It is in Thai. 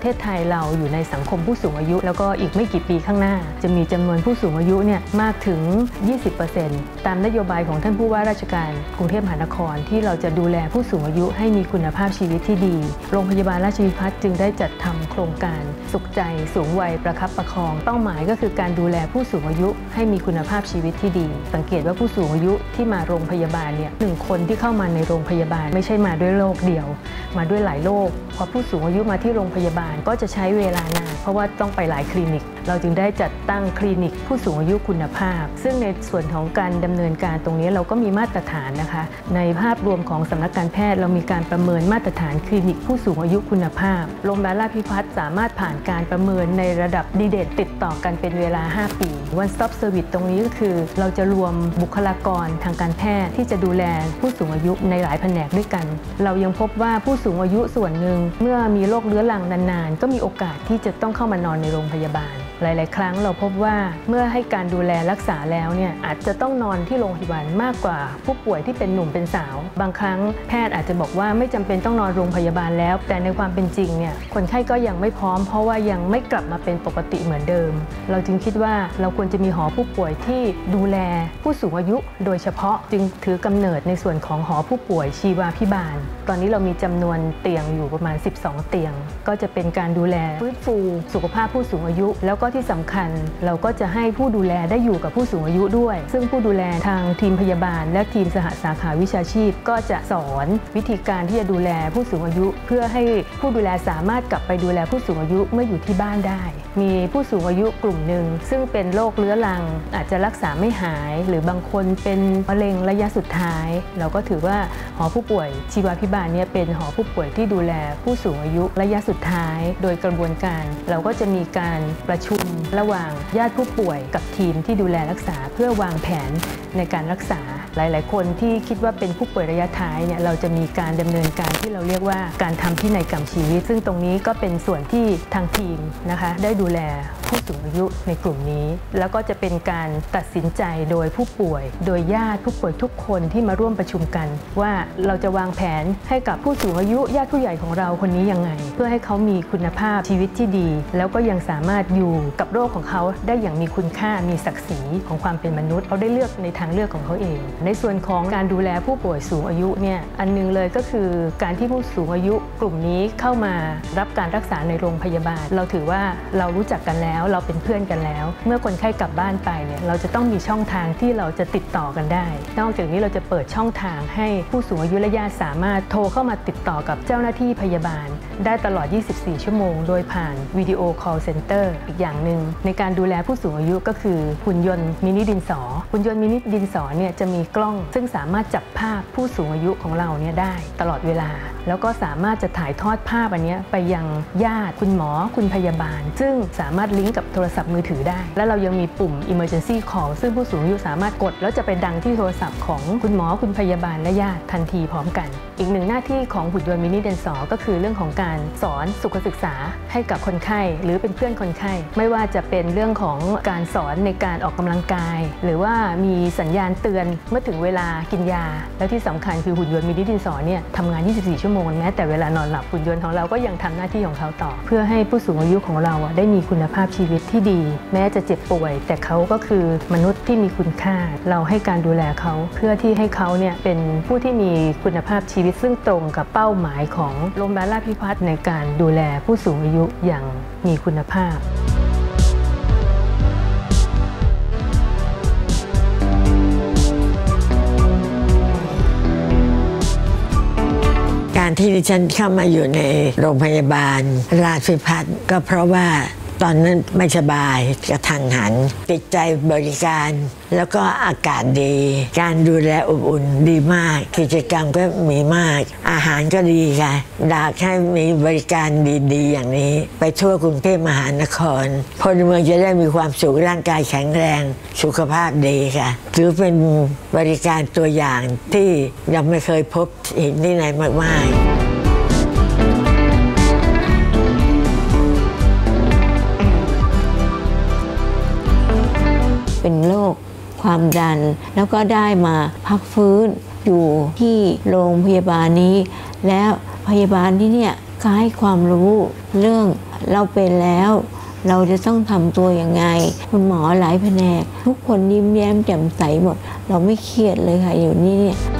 ทศไทยเราอยู่ในสังคมผู้สูงอายุแล้วก็อีกไม่กี่ปีข้างหน้าจะมีจำนวนผู้สูงอายุเนี่ยมากถึง 20% ตามนโยบายของท่านผู้ว่าราชการกรุงเทพมหานครที่เราจะดูแลผู้สูงอายุให้มีคุณภาพชีวิตที่ดีโรงพยาบาลราชวิพัฒน์จึงได้จัดทำโครงการสุขใจสูงวัยประคับประคองเป้าหมายก็คือการดูแลผู้สูงอายุให้มีคุณภาพชีวิตที่ดีสังเกตว่าผู้สูงอายุที่มาโรงพยาบาลเนี่ย1 คนที่เข้ามาในโรงพยาบาลไม่ใช่มาด้วยโรคเดียวมาด้วยหลายโรคพอผู้สูงอายุมาที่โรงพยาบาลก็จะใช้เวลานานเพราะว่าต้องไปหลายคลินิกเราจึงได้จัดตั้งคลินิกผู้สูงอายุคุณภาพซึ่งในส่วนของการดำเนินการตรงนี้เราก็มีมาตรฐานนะคะในภาพรวมของสำนักการแพทย์เรามีการประเมินมาตรฐานคลินิกผู้สูงอายุคุณภาพโรงพยาบาลราชพิพัฒน์สามารถผ่านการประเมินในระดับดีเด่นติดต่อกันเป็นเวลา5 ปี One Stop Service ตรงนี้ก็คือเราจะรวมบุคลากรทางการแพทย์ที่จะดูแลผู้สูงอายุในหลายแผนกด้วยกันเรายังพบว่าผู้สูงอายุส่วนหนึ่งเมื่อมีโรคเรื้อรังนานๆก็มีโอกาสที่จะต้องเข้ามานอนในโรงพยาบาลหลายๆครั้งเราพบว่าเมื่อให้การดูแลรักษาแล้วเนี่ยอาจจะต้องนอนที่โรงพยาบาลมากกว่าผู้ป่วยที่เป็นหนุ่มเป็นสาวบางครั้งแพทย์อาจจะบอกว่าไม่จำเป็นต้องนอนโรงพยาบาลแล้วแต่ในความเป็นจริงเนี่ยคนไข้ก็ยังไม่พร้อมเพราะว่ายังไม่กลับมาเป็นปกติเหมือนเดิมเราจึงคิดว่าเราควรจะมีหอผู้ป่วยที่ดูแลผู้สูงอายุโดยเฉพาะจึงถือกำเนิดในส่วนของหอผู้ป่วยชีวาภิบาลตอนนี้เรามีจำนวนเตียงอยู่ประมาณ12 เตียงก็จะเป็นการดูแลฟื้นฟูสุขภาพผู้สูงอายุแล้วก็ที่สำคัญเราก็จะให้ผู้ดูแลได้อยู่กับผู้สูงอายุด้วยซึ่งผู้ดูแลทางทีมพยาบาลและทีมสหสาขาวิชาชีพก็จะสอนวิธีการที่จะดูแลผู้สูงอายุเพื่อให้ผู้ดูแลสามารถกลับไปดูแลผู้สูงอายุเมื่ออยู่ที่บ้านได้มีผู้สูงอายุกลุ่มหนึ่งซึ่งเป็นโรคเรื้อรังอาจจะรักษาไม่หายหรือบางคนเป็นมะเร็งระยะสุดท้ายเราก็ถือว่าหอผู้ป่วยชีวาภิบาลเนี่ยเป็นหอผู้ป่วยที่ดูแลผู้สูงอายุระยะสุดท้ายโดยกระบวนการเราก็จะมีการประชุมระหว่างญาติผู้ป่วยกับทีมที่ดูแลรักษาเพื่อวางแผนในการรักษาหลายๆคนที่คิดว่าเป็นผู้ป่วยระยะท้ายเนี่ยเราจะมีการดำเนินการที่เราเรียกว่าการทำพินัยกรรมชีวิตซึ่งตรงนี้ก็เป็นส่วนที่ทางทีมนะคะได้ดูแลผู้สูงอายุในกลุ่มนี้แล้วก็จะเป็นการตัดสินใจโดยผู้ป่วยโดยญาติผู้ป่วยทุกคนที่มาร่วมประชุมกันว่าเราจะวางแผนให้กับผู้สูงอายุญาติผู้ใหญ่ของเราคนนี้ยังไงเพื่อให้เขามีคุณภาพชีวิตที่ดีแล้วก็ยังสามารถอยู่กับโรคของเขาได้อย่างมีคุณค่ามีศักดิ์ศรีของความเป็นมนุษย์เขาได้เลือกในทางเลือกของเขาเองในส่วนของการดูแลผู้ป่วยสูงอายุเนี่ยอันนึงเลยก็คือการที่ผู้สูงอายุกลุ่มนี้เข้ามารับการรักษาในโรงพยาบาลเราถือว่าเรารู้จักกันแล้วเราเป็นเพื่อนกันแล้วเมื่อคนไข้กลับบ้านไปเนี่ยเราจะต้องมีช่องทางที่เราจะติดต่อกันได้นอกจากนี้เราจะเปิดช่องทางให้ผู้สูงอายุและญาติสามารถโทรเข้ามาติดต่อกับเจ้าหน้าที่พยาบาลได้ตลอด 24 ชั่วโมงโดยผ่านวิดีโอ call center อีกอย่างหนึ่งในการดูแลผู้สูงอายุก็คือหุ่นยนต์มินิดินสอหุ่นยนต์มินิดินสอเนี่ยจะมีกล้องซึ่งสามารถจับภาพผู้สูงอายุของเราเนี่ยได้ตลอดเวลาแล้วก็สามารถจะถ่ายทอดภาพอันนี้ไปยังญาติคุณหมอคุณพยาบาลซึ่งสามารถลิงก์กับโทรศัพท์มือถือได้และเรายังมีปุ่ม emergency call ซึ่งผู้สูงอายุสามารถกดแล้วจะไปดังที่โทรศัพท์ของคุณหมอคุณพยาบาลและญาติทันทีพร้อมกันอีกหนึ่งหน้าที่ของหุ่นยนต์มินิดินสอก็คือเรื่องของการสอนสุขศึกษาให้กับคนไข้หรือเป็นเพื่อนคนไข้ไม่ว่าจะเป็นเรื่องของการสอนในการออกกำลังกายหรือว่ามีสัญญาณเตือนเมื่อถึงเวลากินยาแล้วที่สำคัญคือหุ่นยนต์มินิดินสอเนี่ยทำงาน 24 ชั่วโมงแม้แต่เวลานอนหลับหุ่นยนต์ของเราก็ยังทำหน้าที่ของเขาต่อเพื่อให้ผู้สูงอายุของเราได้มีคุณภาพชีวิตที่ดีแม้จะเจ็บป่วยแต่เขาก็คือมนุษย์ที่มีคุณค่าเราให้การดูแลเขาเพื่อที่ให้เขาเนี่ยเป็นผู้ที่มีคุณภาพชีวิตซึ่งตรงกับเป้าหมายของโรงพยาบาลราชพิพัฒน์ในการดูแลผู้สูงอายุอย่างมีคุณภาพการที่ดิฉันเข้ามาอยู่ในโรงพยาบาลราชพิพัฒน์ก็เพราะว่าตอนนั้นไม่สบายกระทันหันติดใจบริการแล้วก็อากาศดีการดูแลอบอุ่นดีมากกิจกรรมก็มีมากอาหารก็ดีค่ะอยากให้มีบริการดีๆอย่างนี้ไปทั่วกรุงเทพมหานครพลเมืองจะได้มีความสุขร่างกายแข็งแรงสุขภาพดีค่ะถือเป็นบริการตัวอย่างที่ยังไม่เคยพบเห็นที่ไหนมากๆเป็นโรคความดันแล้วก็ได้มาพักฟื้นอยู่ที่โรงพยาบาลนี้แล้วพยาบาลที่เนี่ยก็ให้ความรู้เรื่องเราเป็นแล้วเราจะต้องทำตัวยังไงคุณหมอหลายแผนกทุกคนยิ้มแย้มแจ่มใสหมดเราไม่เครียดเลยค่ะอยู่นี่เนี่ย